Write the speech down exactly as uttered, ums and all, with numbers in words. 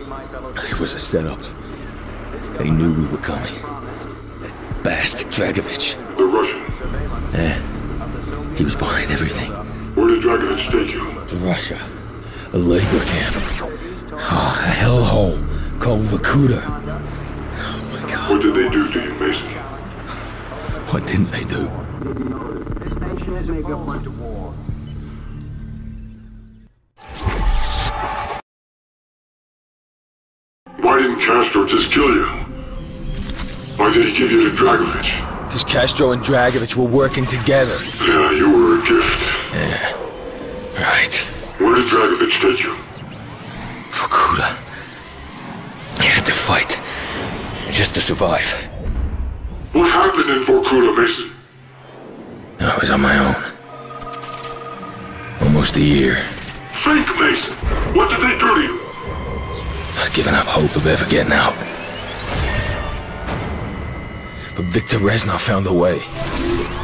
It was a setup. They knew we were coming. That bastard Dragovich. The Russian? Eh. He was behind everything. Where did Dragovich take you? Russia. A labor camp. Oh, a hellhole called Vorkuta. Oh my God. What did they do to you, Mason? What didn't they do? This nation has made up went to war. Why didn't Castro just kill you? Why did he give you to Dragovich? Because Castro and Dragovich were working together. Yeah, you were a gift. Yeah. Right. Where did Dragovich take you? Vorkuta. He had to fight. Just to survive. What happened in Vorkuta, Mason? I was on my own. Almost a year. Think, Mason. What did they do to you? I'd given up hope of ever getting out. But Viktor Reznov found a way.